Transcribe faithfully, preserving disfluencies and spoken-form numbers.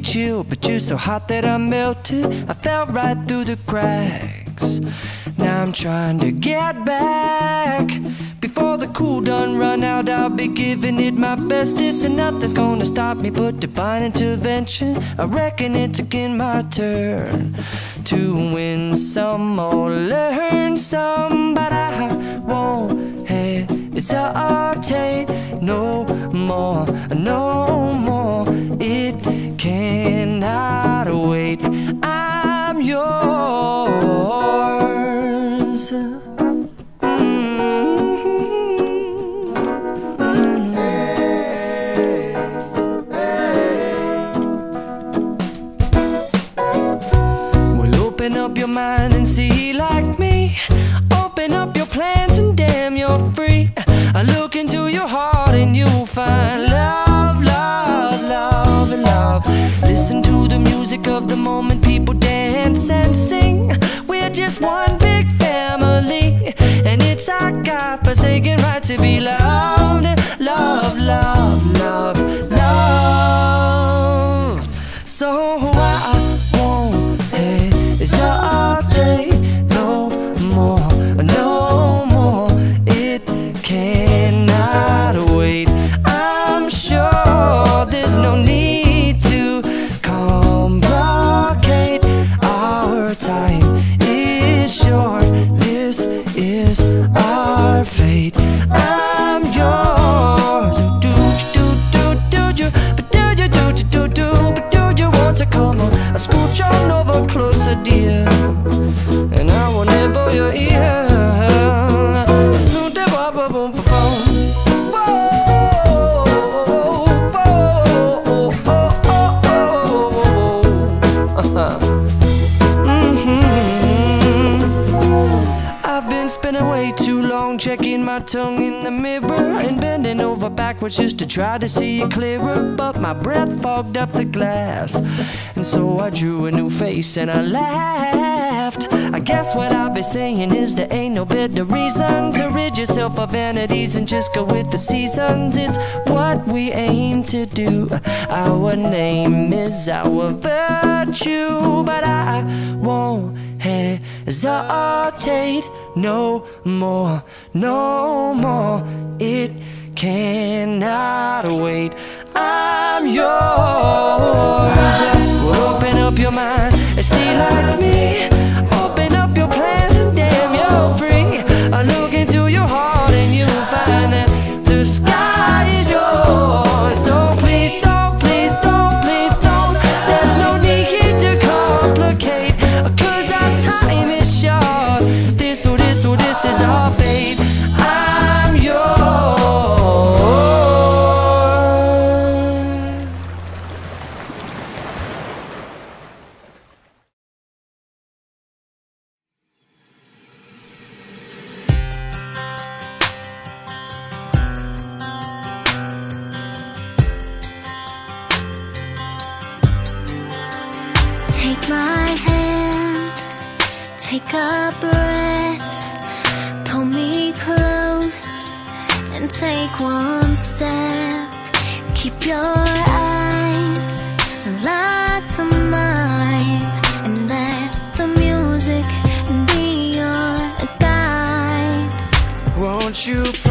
chill, but you're so hot that I melted. I fell right through the cracks. Now I'm trying to get back. Before the cool done run out, I'll be giving it my bestest, and nothing's gonna stop me but divine intervention. I reckon it's again my turn to win some or learn some, but I won't hesitate no more, no more. It cannot wait. I'm yours. Open up your mind and see like me. Open up your plans and damn, you're free. I look into your heart and you'll find love, love, love, and love. Listen to the music of the moment, people dance and sing. We're just one big family, and it's our God-forsaken right to be loved. Love, love, love, love. So I won't hesitate no more, no more. It cannot wait. I'm sure there's no need to complicate. Our time is short. This is our fate. I'm yours. Do do do do do, but do you do do do do, but do you want to come on? I scooch on over closer, dear, and I will nibble your ear. Soon to bop bop boom boom. Spending way too long checking my tongue in the mirror and bending over backwards just to try to see it clearer, but my breath fogged up the glass, and so I drew a new face and I laughed. I guess what I'll be saying is there ain't no better reason to rid yourself of vanities and just go with the seasons. It's what we aim to do. Our name is our virtue, but I won't hesitate no more, no more. It cannot wait. I'm yours. Well, open up your mind and see like me. Open up your plans and damn, you're free. I look into your heart and you'll find that the sky is yours. So please don't, please don't, please don't. There's no need to complicate, 'cause our time is short. This or this or this is our fate. I'm yours. Take my hand, take a breath, pull me close and take one step. Keep your eyes locked on mine and let the music be your guide. Won't you